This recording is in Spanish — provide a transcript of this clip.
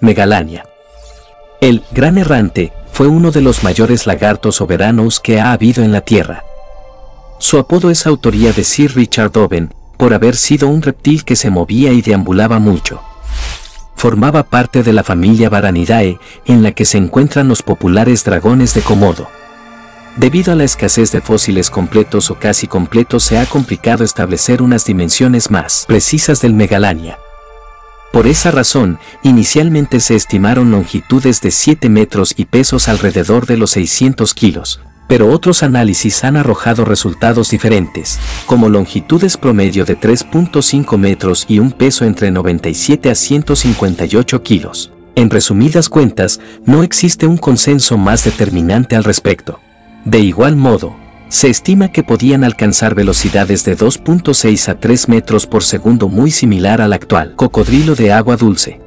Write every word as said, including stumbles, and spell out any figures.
Megalania. El Gran Errante fue uno de los mayores lagartos soberanos que ha habido en la Tierra. Su apodo es autoría de Sir Richard Owen, por haber sido un reptil que se movía y deambulaba mucho. Formaba parte de la familia Varanidae, en la que se encuentran los populares dragones de Komodo. Debido a la escasez de fósiles completos o casi completos, se ha complicado establecer unas dimensiones más precisas del Megalania. Por esa razón, inicialmente se estimaron longitudes de siete metros y pesos alrededor de los seiscientos kilos, pero otros análisis han arrojado resultados diferentes, como longitudes promedio de tres punto cinco metros y un peso entre noventa y siete a ciento cincuenta y ocho kilos. En resumidas cuentas, no existe un consenso más determinante al respecto. De igual modo, se estima que podían alcanzar velocidades de dos punto seis a tres metros por segundo, muy similar al actual cocodrilo de agua dulce.